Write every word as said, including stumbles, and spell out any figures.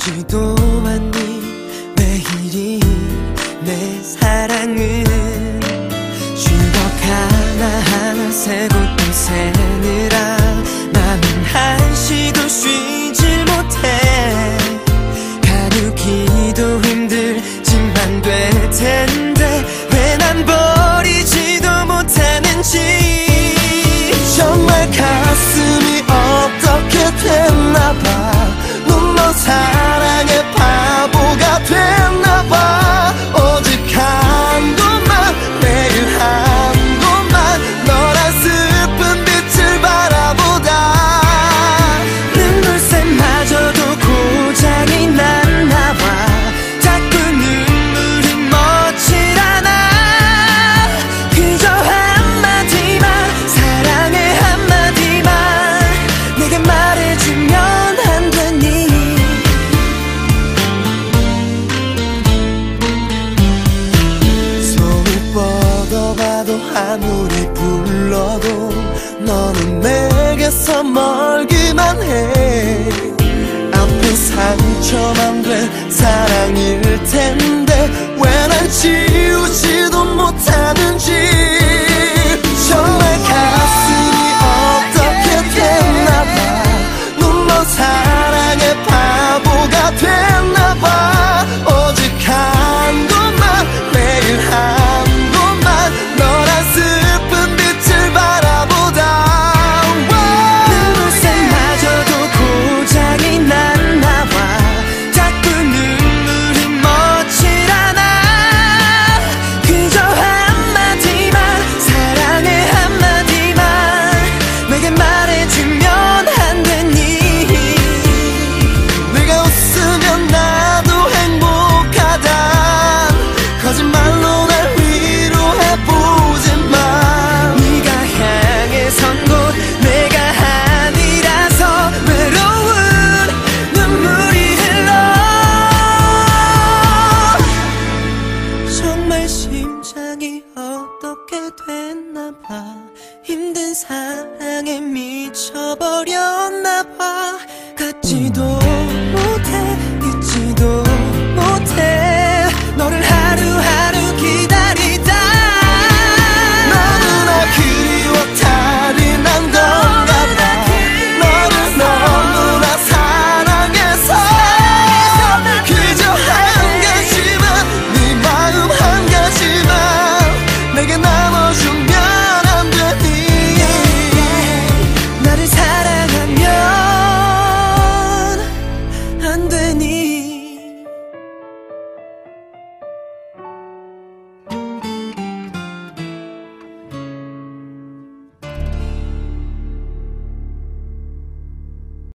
알지도 않니 왜 이리 내 사랑은 쉴것 하나하나 세고 또 세느라 나는 한시도 쉬질 못해. 가누기도 힘들지만 될 텐데 왜 난 버리지도 못하는지. 정말 가슴이 어떻게 됐나봐. 넌 사랑의 바보가 됐나봐. 오직 한 곳만 매일 한 곳만 너란 슬픈 빛을 바라보다 눈물샘마저도 고장이 났나봐. 자꾸 눈물이 멎질 않아. 그저 한마디만 사랑해 한마디만 내게 말해주면 안 되니. 뻗어봐도 아무리 불러도 너는 내게서 멀기만 해. 아픈 상처만 된 사랑일 텐데 왜 난 지금